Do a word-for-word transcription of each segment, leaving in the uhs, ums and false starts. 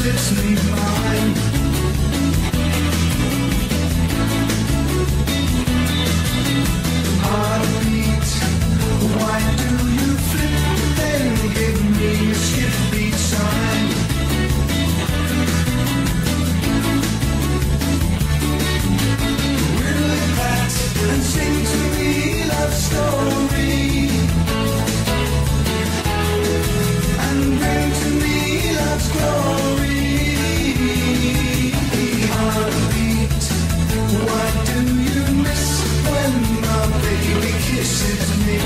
lips need mine. Heartbeat, why do you flip? Then give me a skip beat sign. Will pat and sing to me love story, and bring to me love's glory. Heartbeat, why do you miss when my baby kisses me?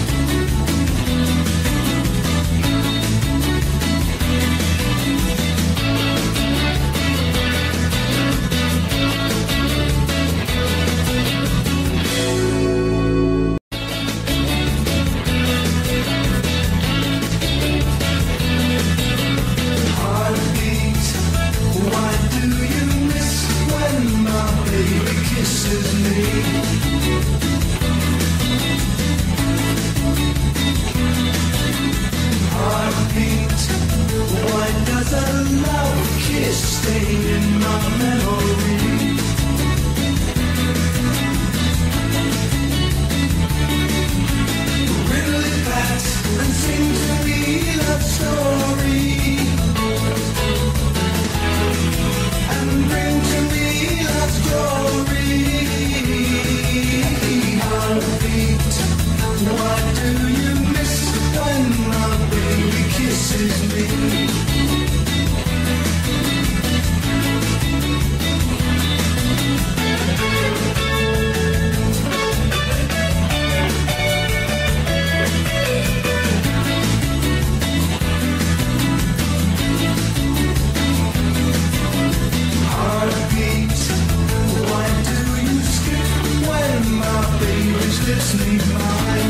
Heartbeat, why do you miss when my baby kisses me? Heartbeat, why does a love kiss stay in my memory? Really pat and sing to me love story, and bring to me love's glory. Heartbeat, why do you miss when my baby kisses me? Heartbeat, why do you skip when my baby's lips need mine?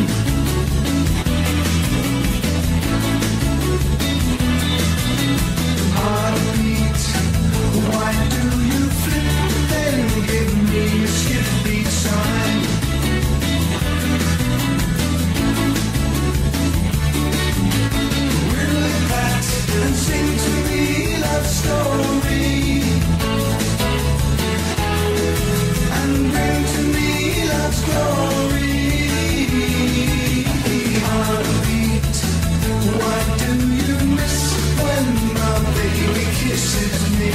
Heartbeat, why do you flip? Then give me a skip beat sign. Will pat and sing to me love story, and bring to me love's glory. Heartbeat, why do you miss when my baby kisses me?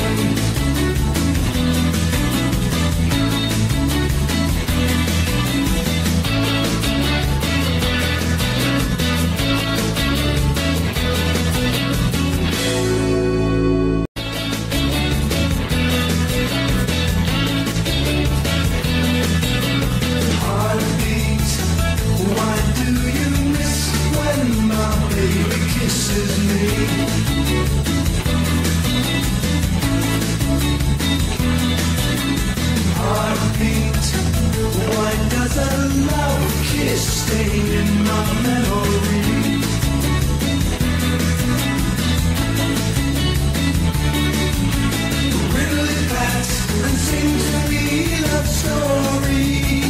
Heartbeat, why do you miss when my baby kisses me? Heartbeat, why does a love kiss stay in my memory? Really pat and sing to me love story,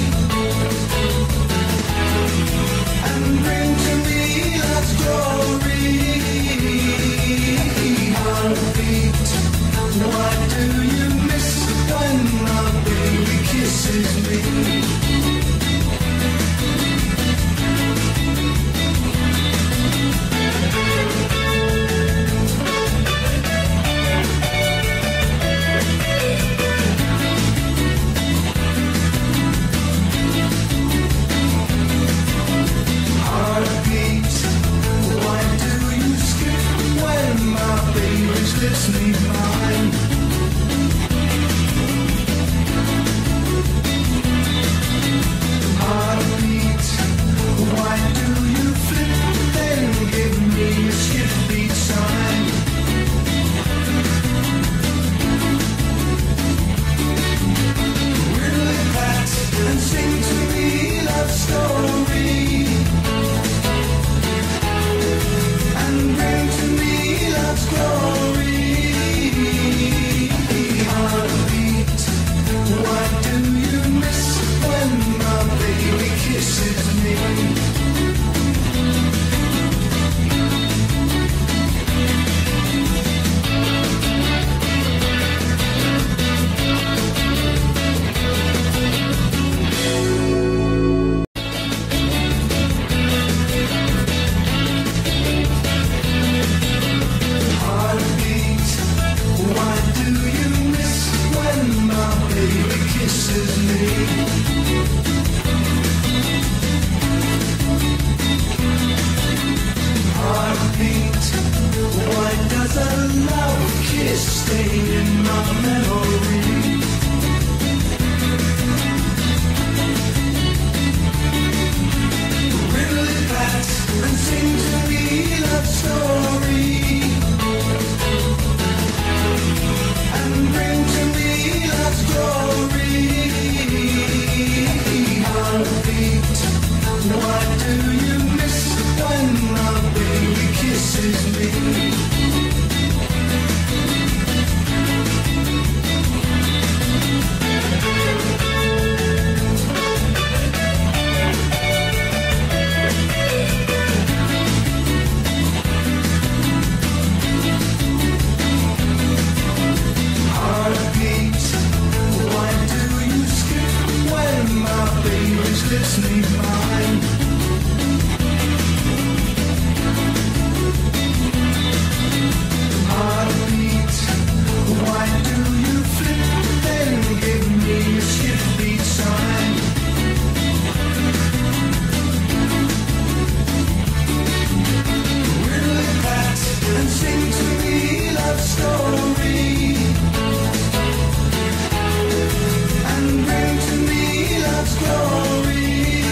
and bring to me love's glory. Heartbeat, why do you miss when my baby kisses me? Heartbeat, why do you skip when my baby's lips need mine? my memory. Riddle it back and sing to me love story, and bring to me love's glory. Heartbeat, what do you miss when my baby kisses me? Heartbeat, why do you skip when my baby's lips need mine? Heartbeat, why do you flip then give me a skip beat sign? Riddle it back and sing to me love story, and bring to me love's glory.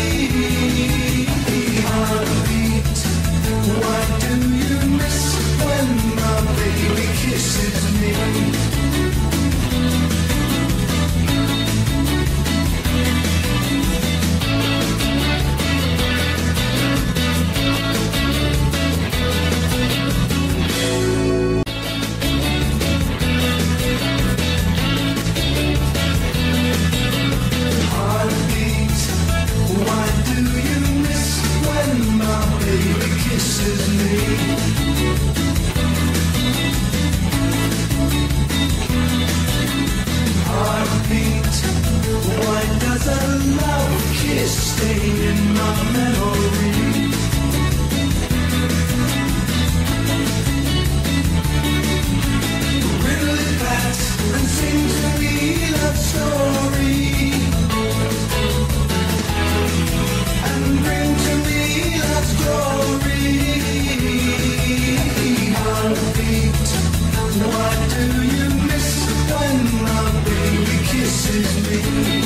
Heartbeat, what do you miss when my baby kisses me? Heartbeat, why do you miss when my baby kisses me? Heartbeat, why does a love kiss stay in my memory? Riddle it back and sing to me love story, and bring to me love's glory. Heartbeat, what do you miss when my baby kisses me?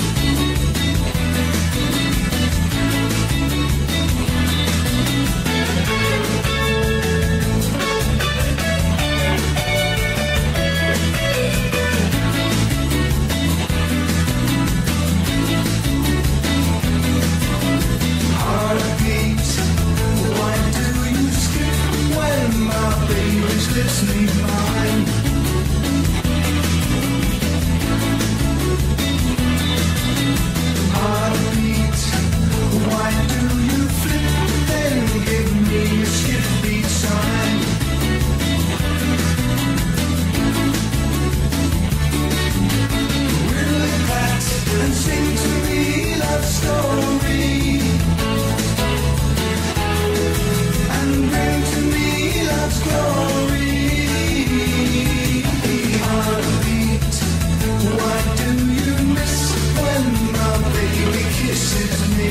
Heartbeat, why do you skip when my baby's lips need mine? Heartbeat, why do you flip then give me a skip beat sign? Riddle it back and sing to me love story, and bring to me love's glory. Heartbeat, what do you miss when my baby kisses me?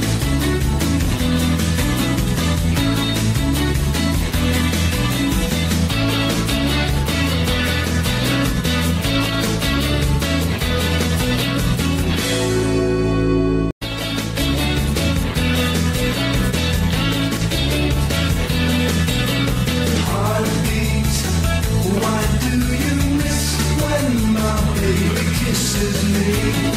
Heartbeat, why do you miss when my baby kisses me?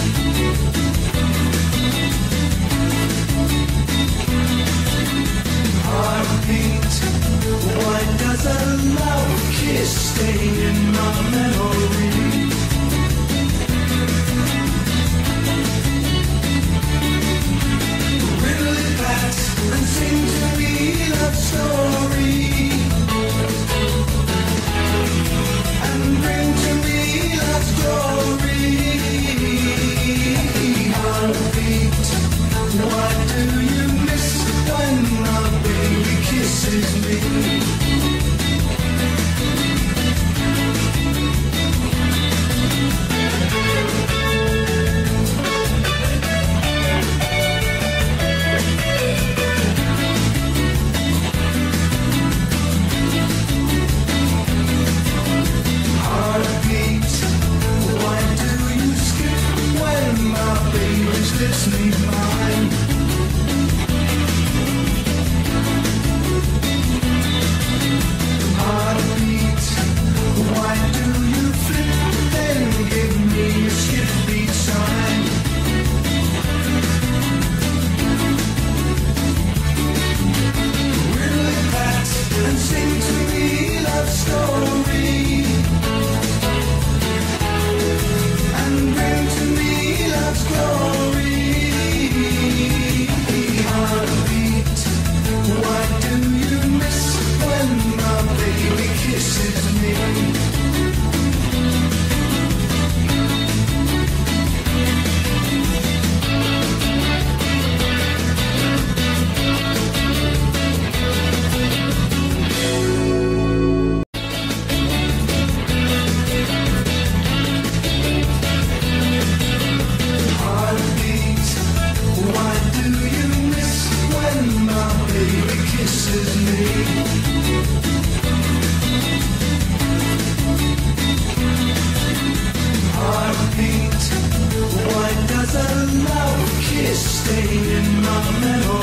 Heartbeat, why does a love kiss stay in my memory? Riddle it back and sing to me love story, and bring to me love's glory. mom at home.